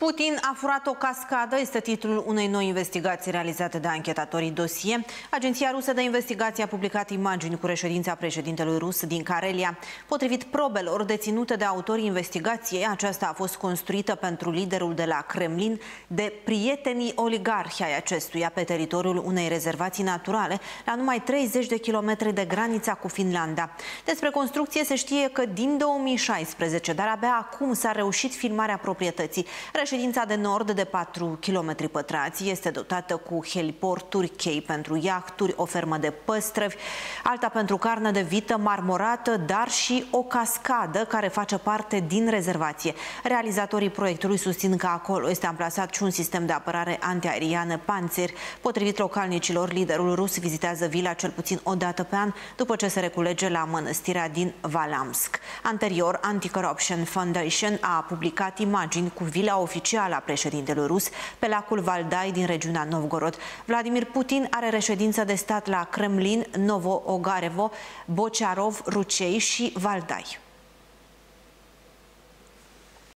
Putin a furat o cascadă, este titlul unei noi investigații realizate de anchetatorii Dosie. Agenția rusă de investigație a publicat imagini cu reședința președintelui rus din Karelia. Potrivit probelor deținute de autorii investigației, aceasta a fost construită pentru liderul de la Kremlin de prietenii oligarhi ai acestuia pe teritoriul unei rezervații naturale, la numai 30 de kilometri de granița cu Finlanda. Despre construcție se știe că din 2016, dar abia acum s-a reușit filmarea proprietății. Reședința de nord de 4 km pătrați este dotată cu heliporturi, chei pentru iahturi, o fermă de păstrăvi, alta pentru carne de vită marmorată, dar și o cascadă care face parte din rezervație. Realizatorii proiectului susțin că acolo este amplasat și un sistem de apărare antiaeriană Panzer. Potrivit localnicilor, liderul rus vizitează vila cel puțin o dată pe an, după ce se reculege la mănăstirea din Valamsk. Anterior, Anti-Corruption Foundation a publicat imagini cu vila oficială a președintelui rus pe lacul Valdai din regiunea Novgorod. Vladimir Putin are reședință de stat la Kremlin, Novo Ogarevo, Bociarov, Rucei și Valdai.